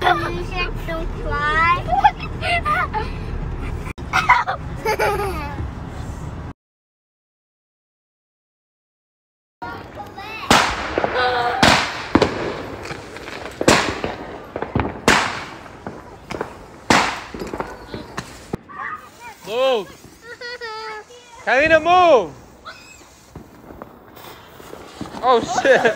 Insects don't fly. Move! Kalina, move! Oh shit!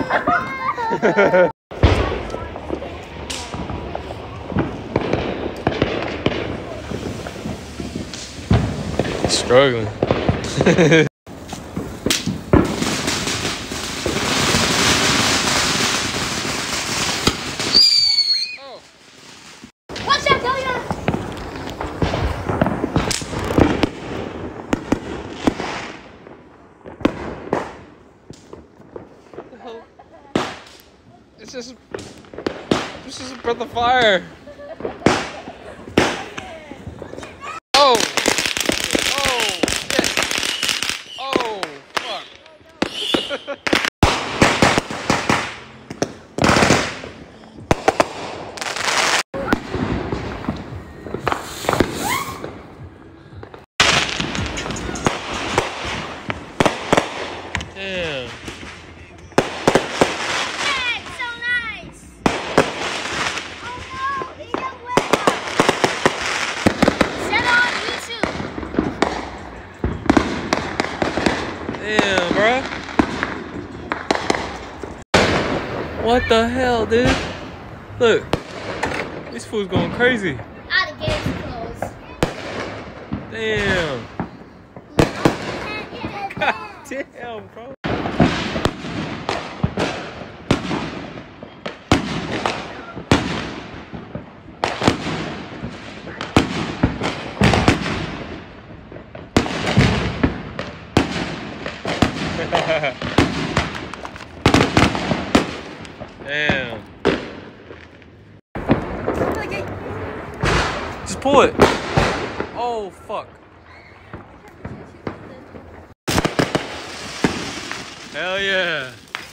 Struggling. Oh. Watch out, Kalina! It's just a breath of fire. Oh! Oh! Shit! Oh! Fuck! Damn. Damn, bro. What the hell, dude? Look. This fool's going crazy. Ah, the gate's closed. Damn. God damn, bro. Damn. Just pull it. Oh, fuck. Hell yeah.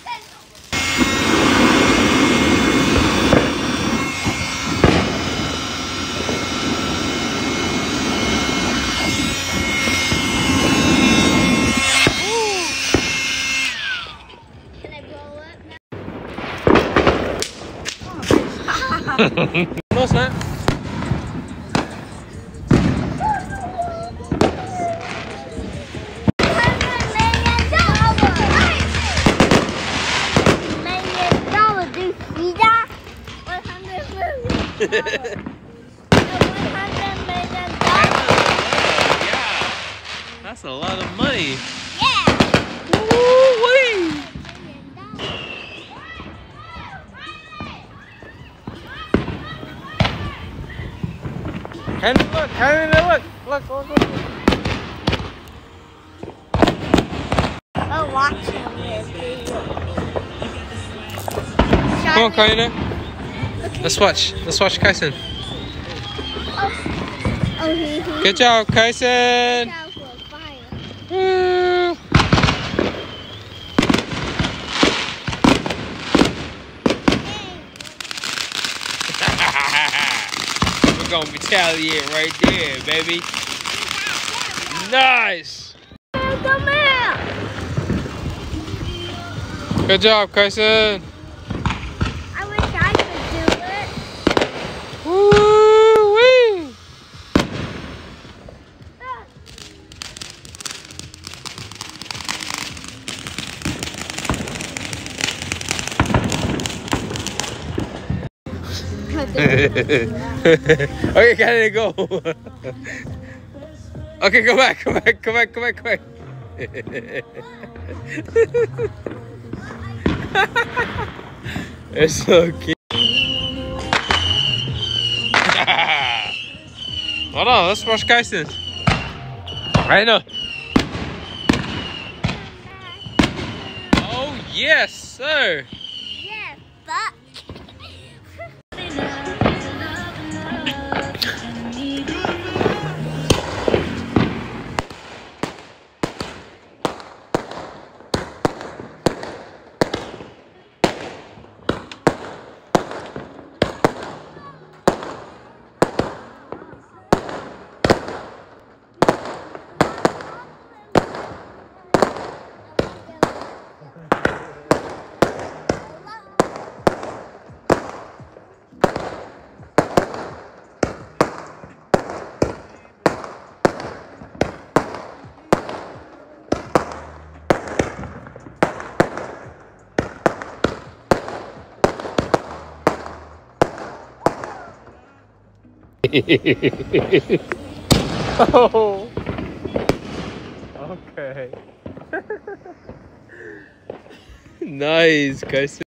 No, it's not. $1 do you see that? $100 million. $100 million. Yeah. That's a lot of money. Yeah. Woo-wee. Can you look? Can you look? Look. Oh, watch him. Come on, Kalina. Let's watch. Let's watch Kyson. Oh, he. Good job, Kyson. Woo. We're gonna retaliate right there, baby. Nice. Come here. Good job, Kyson. I wish I could do it. Woo-wee. Okay, Canada, go. Okay, come back. It's so cute. Hold on, let's watch Kyson. Right now. Oh, yes, sir. Yeah, but. Oh. Okay. Nice, guys.